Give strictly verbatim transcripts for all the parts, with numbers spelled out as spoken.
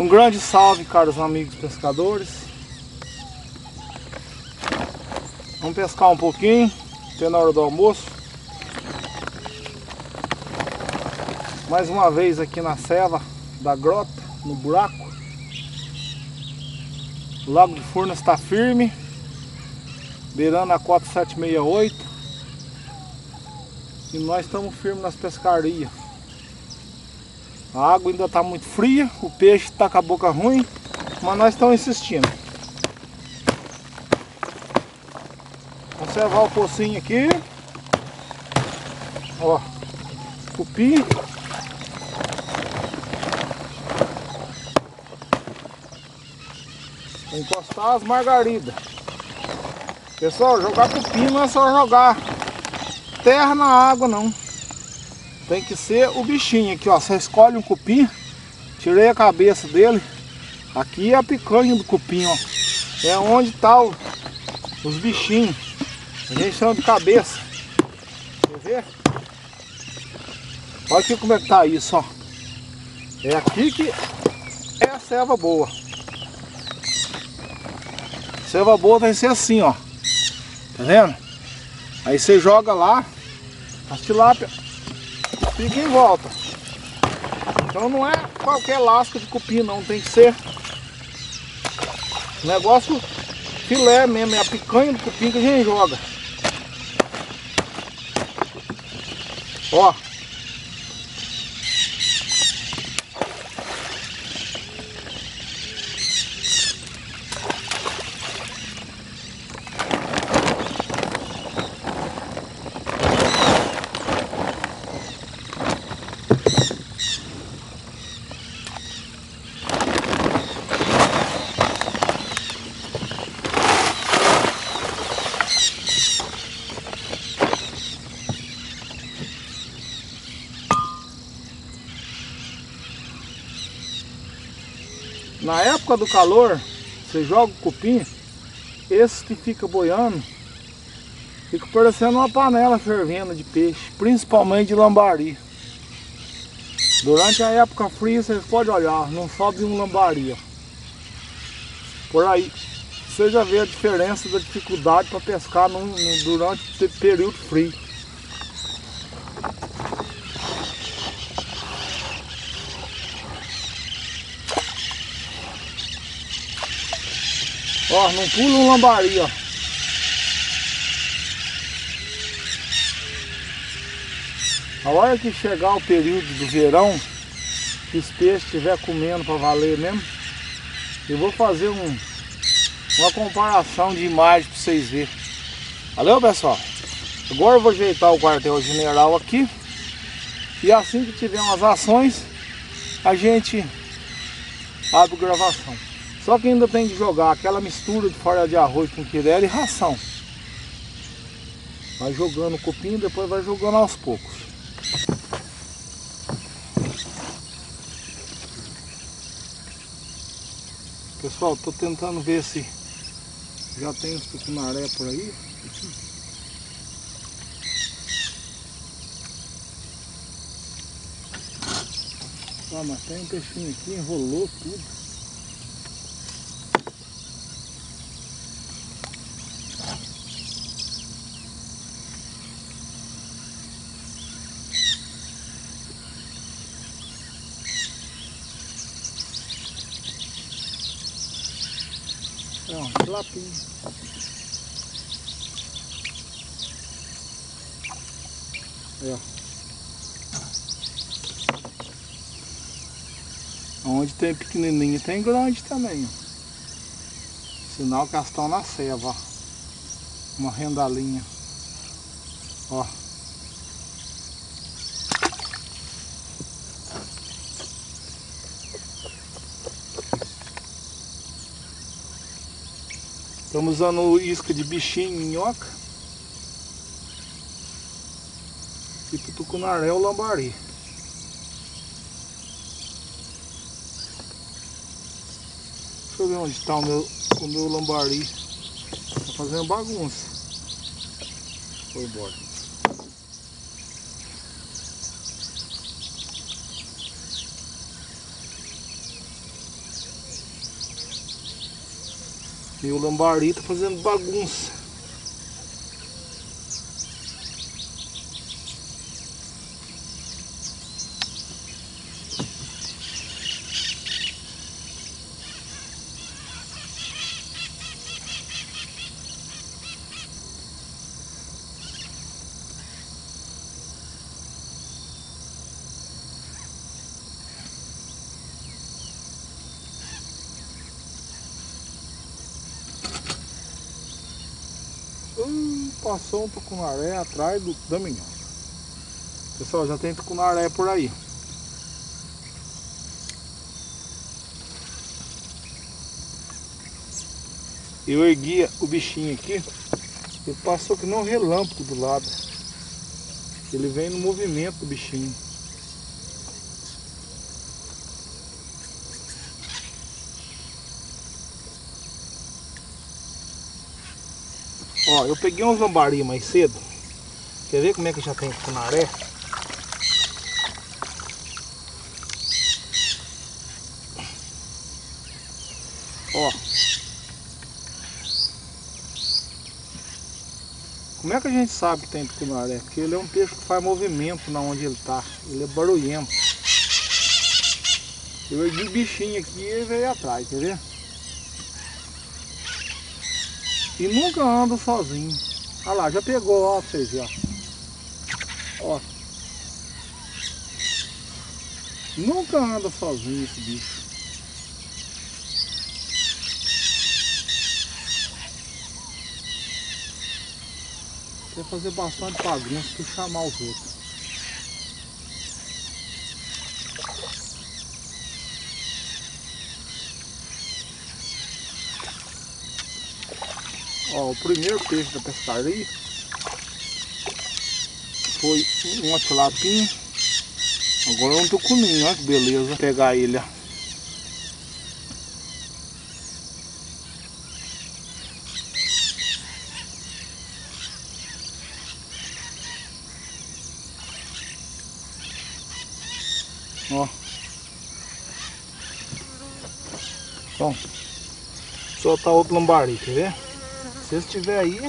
Um grande salve, caros amigos pescadores. Vamos pescar um pouquinho, até na hora do almoço. Mais uma vez aqui na ceva da grota, no buraco. O Lago de Furnas está firme, beirando a cota sete seis oito. E nós estamos firmes nas pescarias. A água ainda está muito fria, o peixe está com a boca ruim, mas nós estamos insistindo. Vamos servar o pocinho aqui. Ó, cupim. Vou encostar as margaridas. Pessoal, jogar cupim não é só jogar terra na água, não. Tem que ser o bichinho aqui, ó. Você escolhe um cupim. Tirei a cabeça dele. Aqui é a picanha do cupim, ó. É onde tá o, os bichinhos. A gente chama de cabeça. Quer ver? Olha aqui como é que tá isso, ó. É aqui que é a ceva boa. Ceva boa vai ser assim, ó. Tá vendo? Aí você joga lá as tilápia. Fica em volta. Então não é qualquer lasca de cupim, não. Tem que ser negócio filé mesmo. É a picanha do cupim que a gente joga. Ó. Na época do calor, você joga o cupim, esse que fica boiando, fica parecendo uma panela fervendo de peixe, principalmente de lambari. Durante a época fria, vocês podem olhar, não sobe um lambari, ó. Por aí, você já vê a diferença da dificuldade para pescar num, num, durante o período frio. Ó, não pula um lambari, ó. A hora que chegar o período do verão, que os peixes estiver comendo para valer mesmo, eu vou fazer um, uma comparação de imagem para vocês verem. Valeu, pessoal? Agora eu vou ajeitar o quartel-general aqui. E assim que tiver umas ações, a gente abre gravação. Só que ainda tem que jogar aquela mistura de folha de arroz com quirela e ração. Vai jogando o cupim, depois vai jogando aos poucos. Pessoal, tô tentando ver se já tem os tucunaré por aí. Ah, mas tem um peixinho aqui, enrolou tudo. É um tilapinho. Aí, ó. Onde tem pequenininho tem grande também, ó. Sinal que elas estão na ceva, ó. Uma rendalinha. Ó. Estamos usando isca de bichinho, minhoca. E pro tucunaré o lambari. Deixa eu ver onde está o meu, o meu lambari. Tá fazendo bagunça. Foi embora. E o lambari tá fazendo bagunça. Hum, passou um tucunaré atrás do caminhão. Pessoal, já tem tucunaré por aí. Eu ergui o bichinho aqui. Ele passou que nem um relâmpago do lado. Ele vem no movimento do bichinho. Ó, eu peguei uns lambari mais cedo. Quer ver como é que já tem tucunaré? Ó. Como é que a gente sabe que tem tucunaré? Porque ele é um peixe que faz movimento na onde ele tá. Ele é barulhento. Eu ergui o bichinho aqui e ele veio atrás, quer ver? E nunca anda sozinho. Olha lá, já pegou, ó, pra vocês verem, ó. Ó. Nunca anda sozinho esse bicho. Quer fazer bastante bagunça para chamar os outros. Ó, o primeiro peixe da pescaria foi uma tilapinha. Agora é um tucuninho, olha que beleza. Vou pegar ele, ó. Ó. Então, soltar outro lambari, quer ver? Se estiver aí,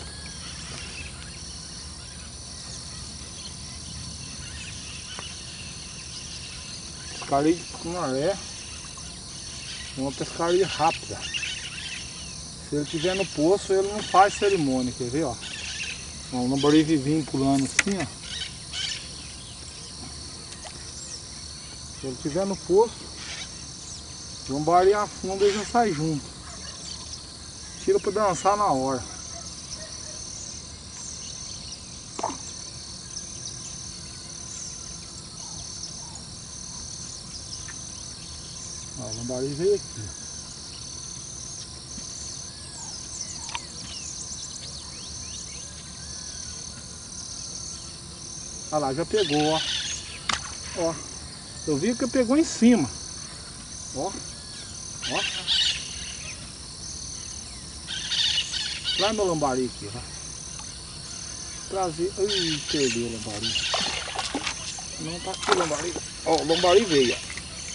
pescaria de tucunaré é uma pescaria rápida. Se ele estiver no poço, ele não faz cerimônia, quer ver, ó? Ó, o lambari vivinho pulando assim, ó. Se ele estiver no poço, o lambari afunda e já sai junto. Tira para dançar na hora. Ó, o lambari veio aqui. Olha lá, já pegou, ó. Ó. Eu vi que pegou em cima. Ó. Ó. Lá no lambari aqui, ó. Trazer. Ai, perdeu o lambari. Não tá aqui o lambari. Ó, o lambari veio, ó.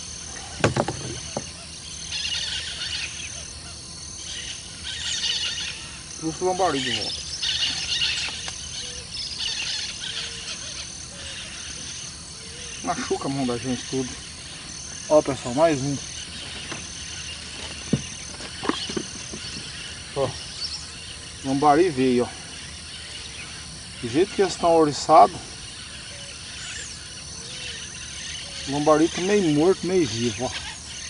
Trouxe o lambari de volta. Machuca a mão da gente tudo. Ó, pessoal, mais um. Ó, lambari veio, ó. Do jeito que eles estão oriçados, o lambari tá meio morto, meio vivo, ó.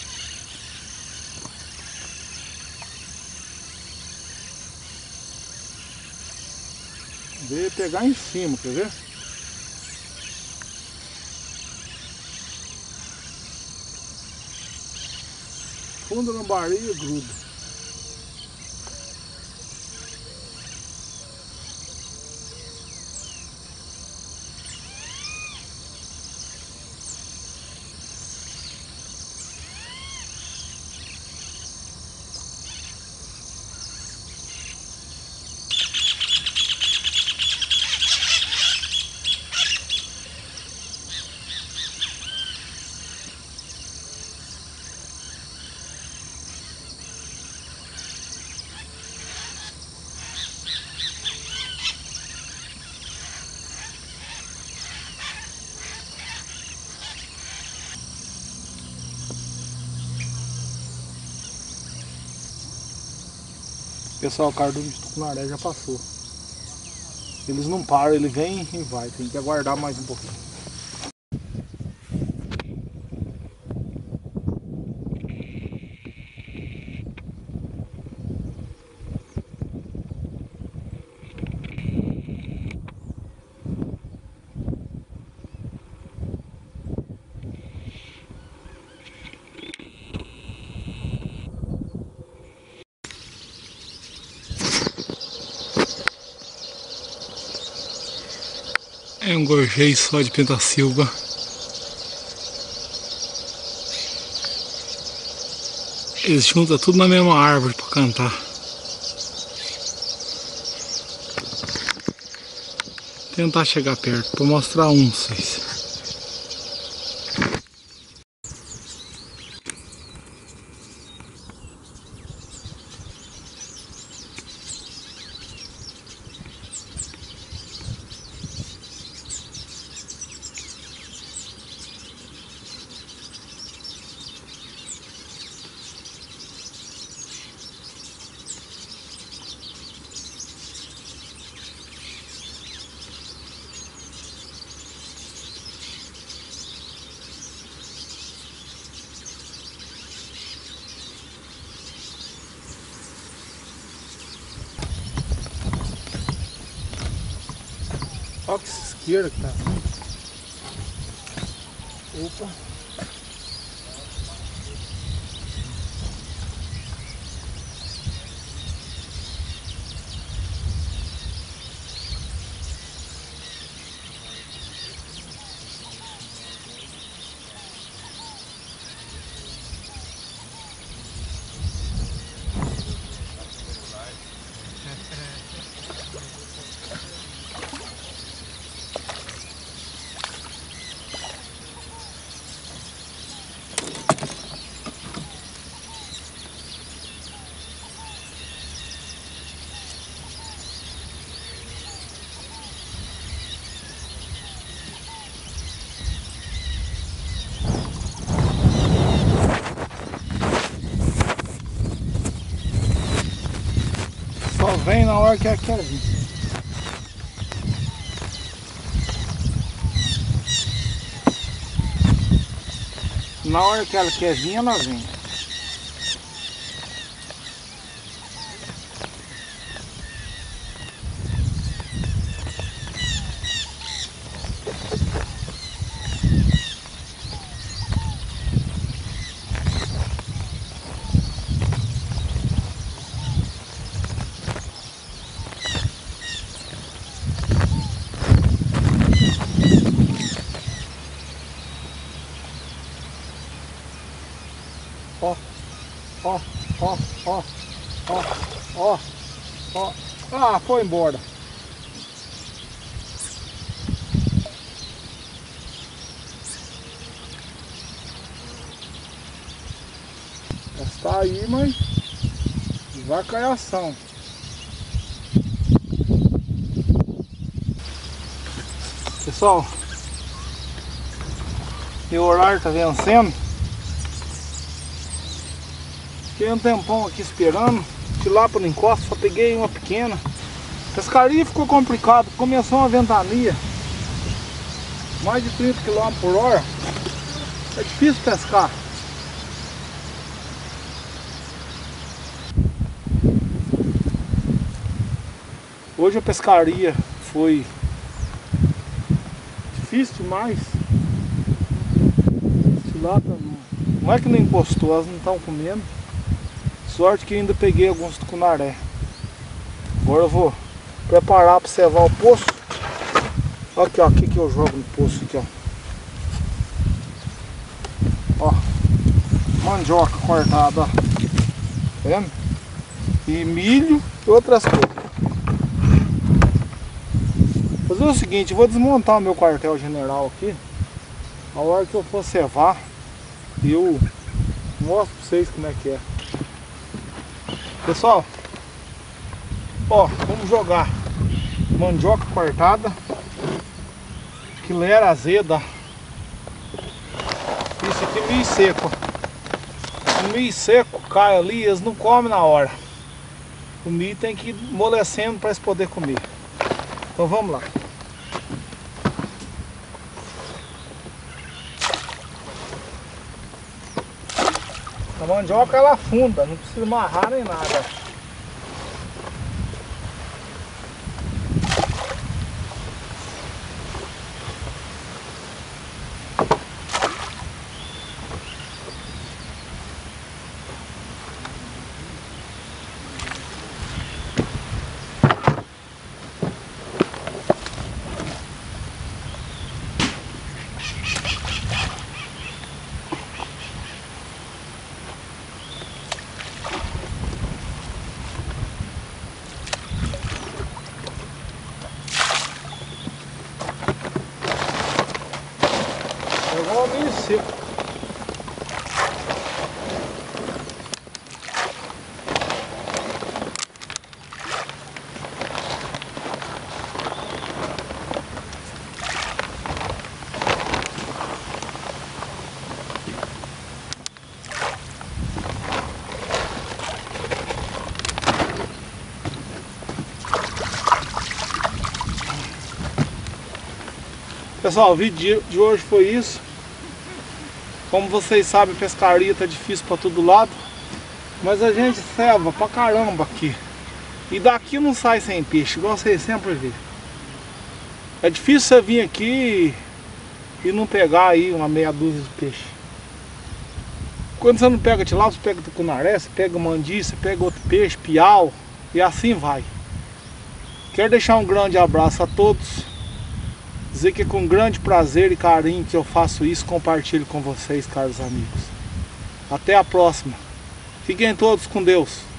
Veio pegar em cima, quer ver? Fundo lambari e gruda. Pessoal, o cardume de tucunaré já passou. Eles não param, ele vem e vai. Tem que aguardar mais um pouquinho. É um gorjeio só de pentasilva. Eles juntam tudo na mesma árvore para cantar. Vou tentar chegar perto para mostrar um pra vocês. Olha que esquerda que tá. Opa. Só vem na hora que ela quer vir. Na hora que ela quer vir, ela vem. Ó, ó, ó, ó, ó, ó, ó. Ah, foi embora. Está aí, mas vai cair a ação. Pessoal, meu horário tá vencendo. Fiquei um tempão aqui esperando. De lá para o encosto, só peguei uma pequena. Pescaria ficou complicado. Começou uma ventania, mais de trinta quilômetros por hora. É difícil pescar. Hoje a pescaria foi difícil demais. Tilapia não, não é que não encostou, elas não estão comendo. Sorte que ainda peguei alguns tucunaré. Agora eu vou preparar para cevar o poço. Olha aqui, ó, aqui que eu jogo no poço aqui, ó. Ó, mandioca cortada, ó. Tá vendo? E milho e outras coisas. Vou fazer o seguinte, eu vou desmontar o meu quartel general aqui. A hora que eu for cevar, eu mostro para vocês como é que é. Pessoal, ó, vamos jogar mandioca cortada, quilera azeda. Isso aqui milho seco. O milho seco cai ali, eles não comem na hora. O milho tem que ir amolecendo para eles poderem comer. Então vamos lá. A mandioca ela afunda, não precisa amarrar nem nada. Pegou o milho seco. Pessoal, o vídeo de hoje foi isso. Como vocês sabem, a pescaria tá difícil para todo lado, mas a gente ceva pra caramba aqui. E daqui não sai sem peixe, igual vocês sempre vê. É difícil você vir aqui e não pegar aí uma meia dúzia de peixe. Quando você não pega tilápia, você pega tucunaré, você pega mandi, você pega outro peixe, piau, e assim vai. Quero deixar um grande abraço a todos. Dizer que é com grande prazer e carinho que eu faço isso, compartilho com vocês, caros amigos. Até a próxima. Fiquem todos com Deus.